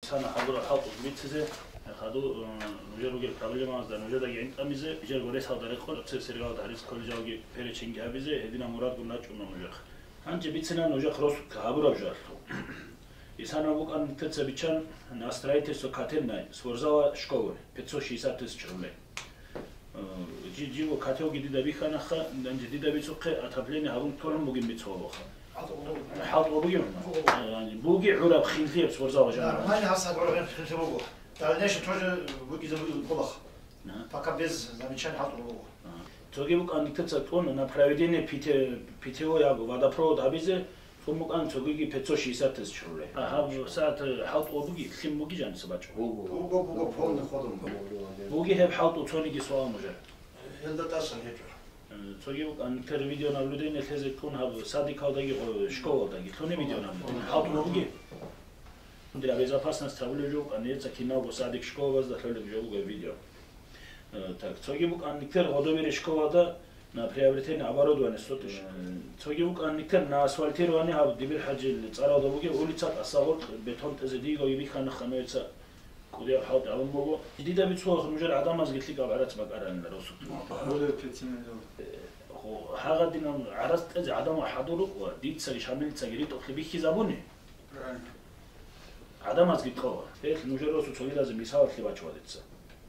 Sana habura haltu bitse ხადო ნუჟერუგერ პრობლემას და ნუჟერდაგი ენტამიზე ჯერ გორეს ხალდა რეკო ცესერგავ და არის კოლჯავგი ფერეჩინგი აბიზე ედინა მურად გუნა ჭუნა ნუჟერ ანჯე ბიცინა ნუჟერ ხროს ხაბურა ჟარ ისანა უკან თეცებიჩან ნასტრაიტესო კათენნა სვორზავა შკოვე 560 ჭრული ჯიჯიო კათეოგი დიდა ბიხანა ხა ანჯე დიდა ბიცოხე ათაბლენი ჰავუნ თორომ მუგი მიცოვო ხა حاطوا بيهم يعني بوقي عرب خنزير صورزاوه جماعه ما انا هسه اقول لك خنزير دالناش توجه بوقي زبون بلخ пока без замечаний حاطوا توگی بوق انیکتsa تون на проведение питео я водопровод абизе фомук ан توگی 560 тысяч рублей аха саат حاطوا بوقي خим بوقي جانس бачо بوقي полный ходом بوقي هب حاطوا تونيги سوал мужа елдатасан хечо توگی بوق انیکتر ویدیو наблюдение تeze کن هب садикалдаги школадаги тони видео наблюдение حاطوا بوقي для безопасности тавлежу анеца кинаго садик школа да тавлежу видео так توگی بوق انیکتر годомери школада на приобретение оборудования сотыш توگی بوق انیکتер на асфальтирование хаб дибир хаджил царавда буге улица асавот бетон тезе диго ибихана ханеца куда хат алмого дида бицо хмужер адамаз гитли габарат макаран росу более пятимиллион хо хагадина арас тезе адама хадуру дитса шамилца гирит охлибихи забуни правильно адамаз гитхо эх мужер росу цолилазе мисаватли бачвадетса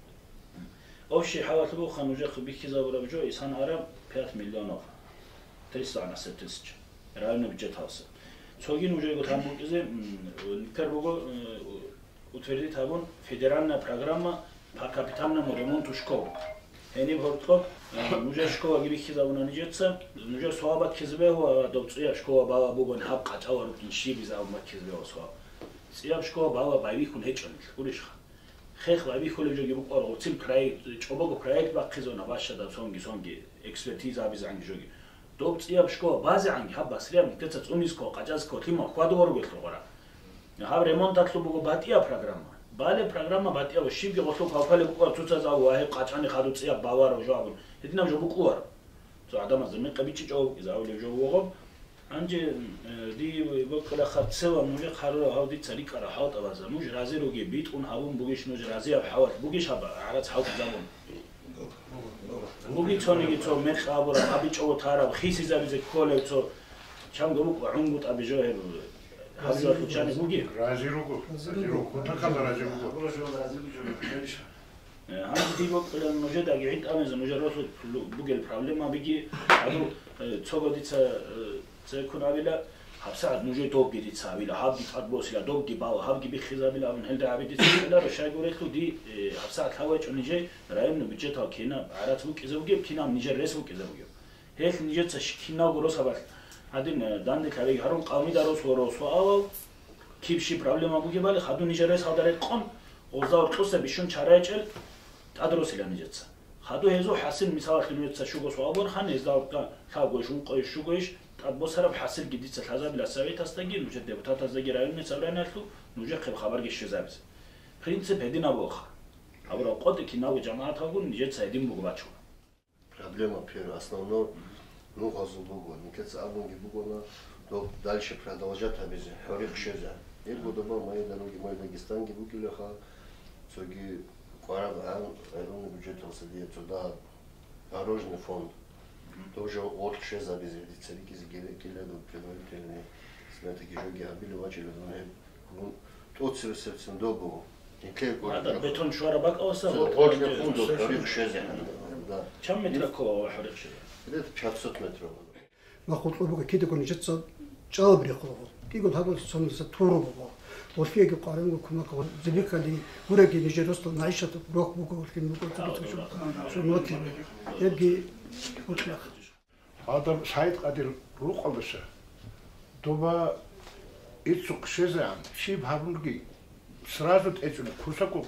общий حوالي خمسة خبيك زابر بجو إنسان عرب 5 مليون 310 тысяч реально бюджет хаса. Цогин уже год там будет никер бого утвердит табун федеральная программа по капитальному ремонту школ. Они говорят, уже школа гибих забуна нижется, уже слабо кизбеho добция школа бала богон хаб качалар кинши бизавма кизбеho слабо. Сия школа бала байвихун хечон уриш. خیخ و ابی خاله جوگی بکار اوتیل پروژه چوباگو پروژه باقیزونه باشه در سونگی اکسپرتیز آبیز انگی جوگی دوبت یا بشکو بعضی انگی ها بسریام تیتر اونیز کو قجاز کو تیما خوادوارو گلت لغورا ها ریمونت اتلو بگو باتیا پروگرام باله پروگرام باتیا و شیبی قطلو کافله بکار توتا زاو واه قاچانی خادو تیا باوار و جوابون هدینم جو بکوار تو آدم از زمین قبیچی جواب ایزاولی جو وقم انجه دی بکل خط سوا موجه خارو هاودی تری کار حاط آواز موج رازی روگی بیت اون هاون بوگیش نوج رازی اب حوات بوگیش هب عرض حاط زبون بوگی چونی تو مخ آبورا آبی چو تارا خیسی زبیز کله تو چند گروه عمود آبی جوه هزار چند بوگی رازی روگو تکال رازی روگو هم دی بکل موجه داگیت آمیز موجه راسو بوگل پرابلم آبیگی آدو چوبادیت ზე ქონავილა აბსად ნუჟე დოგიდი ცავილა ჰაბი ყადბოსილა დოგი ბავა ჰაბი ბიხიზავილა ამ ჰელდა აბიდი ცელა რო შეგურეთუ დი აბსად ხავაჭო ნიჟე რაიმ ბიჭეთა ქინა არაც უკიზებუგი ქინა ნიჟე რეს უკიზებუგი ჰეხ ნიჟეცა შქინა გოროსაბა ადინ დანდი ქარი ჰარონ ყავმი და როს ვოროსო ავა ქიფში პრობლემა ბუგებალი ხადუ ნიჟე რეს ხადარე ყონ 24 წლები შուն ჩარაეჭელ ტადროსილა ნიჟეცა ხადუ ეზო ჰასინ მისავახი ნიჟეცა შუგოს ვაბორ ხან ეს და ხაგოშ უნყოშ შუგოშ ატმოსფერა حاصل გიდიცა ხაზაბილა სავითასტაგი ნუჟე დეპუტატაზაგი რაიონი საბრანალუ ნუჟე ხებხაბარგი შეზაბის პრინციპ ედინა ბოხა აბრო ყოდი კინავი ჯამაათაგუნ ნიჟეცა ედინ ბუგბაჩუ проблема первая основной ну газубуго никец абунги бугона до дальше продолжать обезе хорик шеза и будоба мои дороги мой Дагестанги букилеха цоги қарабан айрон бюджет алсадия туда дорожный фонд тоже от шеза без царики згеледу предварительные сметки жоги абили вачили ну тот сердцем добу и клейко да бетон шварабак оса от фонду хорик шеза да чам метрако хорик шеза это 500 метров махутлуга кидекони жетса чаабри хого тигол хагол сонса турубо Орфиеги қарынғы күмәк зебекали уреги нижеросто найшат брок буго олкен буго şu not ебги утлах адам сайт қадир руқалыша доба ицуқ шезан шиб хабунги сразу течуна кусаку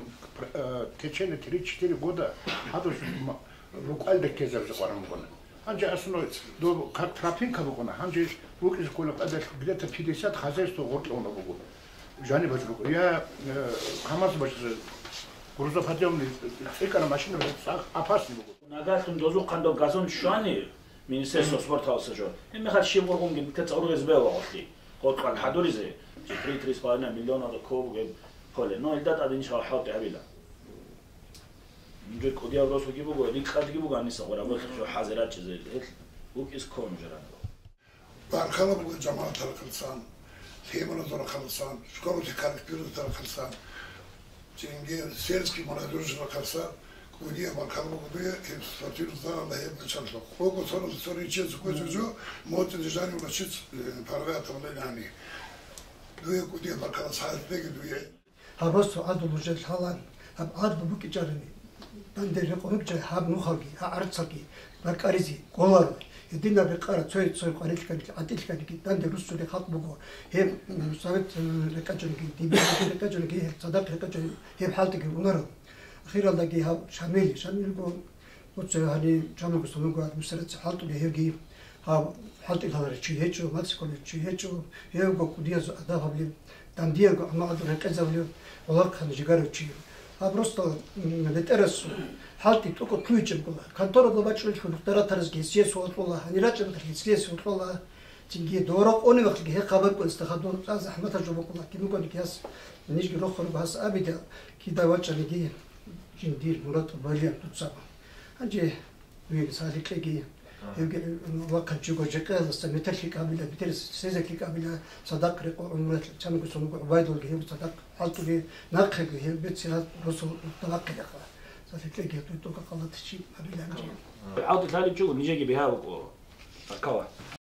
течене 3-4 года хадош руқалда кезавжа қарамгона анже основной до как трафика бугона анже вукис кола қадаш где-то 50 хозяйство ортлона буго Жани бачук. Я хамас бачук. Груза подъемный. Экана машина опасный бугу. Нагатун дозу қандо газон шуани министерство спорта алсажо. Эми хат шимургунги битец оргез бева олти. Хотқан хадуризе 3.5 миллиона да кобуге ხოლე ნო ილდა ტადინი ხალხი აბილა ნჯე კოდია როსო გიბუგო რიკხად გიბუგო ანისა ყურა მოხშო ჰაზერაჭზე უკის კონჯრან ბარხალაბუ ჯამაათ ალხალსან თემონა ზორხალსან შკოლოთი კარკპიროთი ალხალსან ჯინგე სერსკი მონადოჟ ალხალსან კოდია ბარხალაბუ სატირზა ლაებჩალო ხოგო სორიჩე ზუკოჯო მოწე ჟანი ურაჩიც პარვატოლენანი დუე კოდია ბარხალსან ჰალფეგე დუე აბოს ადულუჟე ხალან აბ ბუკიჭარენი დანდერე ყოებჭა ჰაბ ნუხაგი არცაკი ბარკარიზი გოლარო ედინა ბეყარა ცოი ყარიჩკანი ატილკანი დანდე რუსული ხალხმოგო ჰე სავეთ რეკაჭონი დიბი რეკაჭონი სადაკ რეკაჭონი ჰე ჰალტიკი უნარო ხირალდაგი ჰა შამილი გო მოწე ჰანი ჩამოგო სომოგო ადმისტრაცია ჰალტული ჰეგი ჰა ჰალტი ხალარი ჩი ჰეჭო მაქსკოლი ჩი ჰეჭო ჰეგო კუდიაზ ადაბლი დანდიეგო ამადო რეკაძავლი ოლარქანი ჯიგარო ჩი просто ветерас халти только ключем было. Контора была чуть-чуть таратарский съезд отвола, они раньше съезд отвола. Тинги дорог он вقت ге хабар конста хадон захмат ажобокула кимукон кияс нижги рохор бас абида ки давачали ги жиндир мурат валия тутса. Анже уйг саликлеги евге вакачуго жекалса металлик абида битерс сезеклик абида садак реко умрат чамго сомго вайдолги хеб садак алтуги накхеги хеб сиат росо талакка. саликлеги тутока қалатчи абида анже. ауто тали чуго нижеги бихавко акава